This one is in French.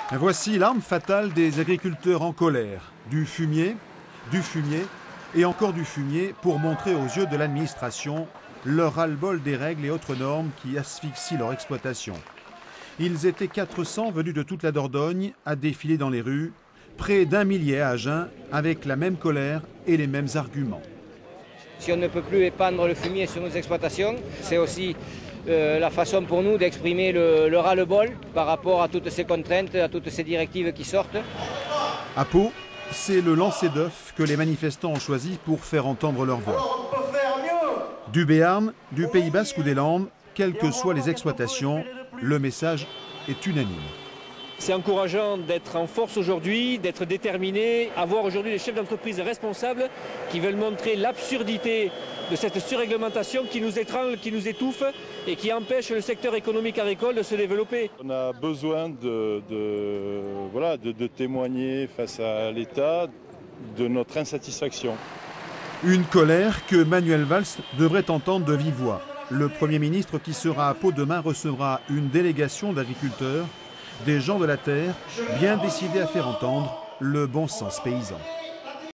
Voici l'arme fatale des agriculteurs en colère. Du fumier et encore du fumier pour montrer aux yeux de l'administration leur ras-le-bol des règles et autres normes qui asphyxient leur exploitation. Ils étaient 400 venus de toute la Dordogne à défiler dans les rues, près d'1 millier à Agen, avec la même colère et les mêmes arguments. Si on ne peut plus épandre le fumier sur nos exploitations, c'est aussi la façon pour nous d'exprimer le ras-le-bol par rapport à toutes ces contraintes, à toutes ces directives qui sortent. À Pau, c'est le lancer d'œufs que les manifestants ont choisi pour faire entendre leur voix. Du Béarn, du Pays Basque ou des Landes, quelles que soient les exploitations, le message est unanime. C'est encourageant d'être en force aujourd'hui, d'être déterminé, à voir aujourd'hui des chefs d'entreprise responsables qui veulent montrer l'absurdité de cette surréglementation qui nous étrangle, qui nous étouffe et qui empêche le secteur économique agricole de se développer. On a besoin de témoigner face à l'État de notre insatisfaction. Une colère que Manuel Valls devrait entendre de vive voix. Le Premier ministre qui sera à Pau demain recevra une délégation d'agriculteurs, des gens de la terre, bien décidés à faire entendre le bon sens paysan.